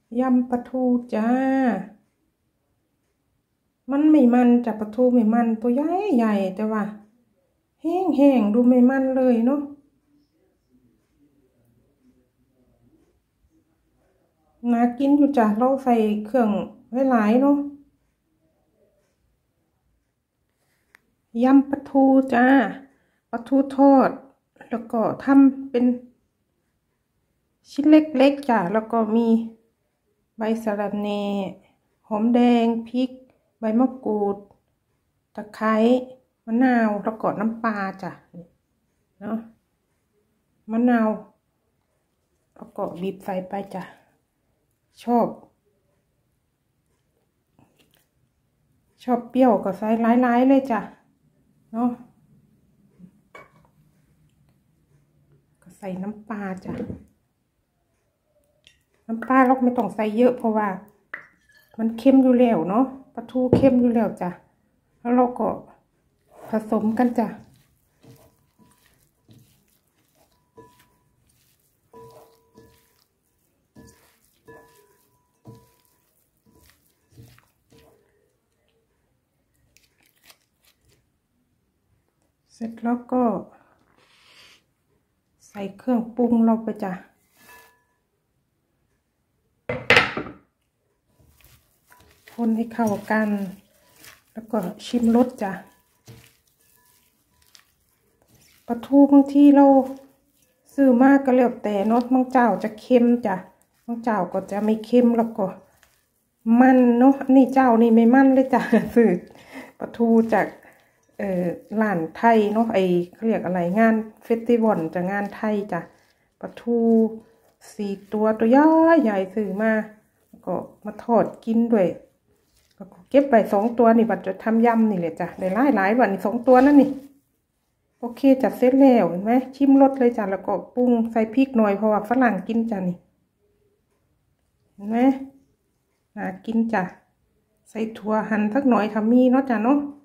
ยำปลาทูจ้ามันไม่มันจ้ะปลาทูไม่มันตัวใหญ่ใหญ่แต่ว่าแห้งแห้งดูไม่มันเลยเนาะน่ากินอยู่จ้ะเราใส่เครื่องหลายๆเนาะยำปลาทูจ้าปลาทูทอดแล้วก็ทำเป็นชิ้นเล็กๆจ้ะแล้วก็มีใบสะระแหน่หอมแดงพริกใบมะกรูดตะไคร้มะนาวแล้วก็น้ำปลาจ้ะเนาะมะนาวแล้วก็บีบใส่ไปจ้ะชอบเปรี้ยวก็ใส่หลายๆเลยจ้ะเนาะก็ใส่น้ำปลาจ้ะน้ำปลาเราไม่ต้องใส่เยอะเพราะว่ามันเค็มอยู่แล้วเนาะปลาทูเค็มอยู่แล้วจ้ะแล้วเราก็ผสมกันจ้ะเสร็จแล้วก็ใส่เครื่องปรุงเราไปจ้ะคนให้เข้ากันแล้วก็ชิมรสจ้ะปลาทูบางทีเราซื้อมากก็แล้วแต่เนาะบางเจ้าจะเค็มจ้ะบางเจ้าก็จะไม่เค็มแล้วก็มันเนาะอันนี้เจ้านี่ไม่มันเลยจ้ะซื้อปลาทูจากร้านไทยเนาะเขาเรียกอะไรงานเฟสติวัลจากงานไทยจ้ะปลาทู4 ตัวใหญ่ใหญ่ซื้อมาแล้วก็มาทอดกินด้วยแล้วก็เก็บไป2 ตัวนี่บัดจะทำยำนี่แหละจ้ะได้หลายวัน2 ตัวนั่นนี่โอเคจัดเสร็จแล้วเห็นไหมชิมรสเลยจ้ะแล้วก็ปรุงใส่พริกหน่อยเพราะว่าฝรั่งกินจ้ะนี่เห็นไหมน่ากินจ้ะใส่ถั่วหั่นสักหน่อยถ้ามีเนาะจ้ะเนาะ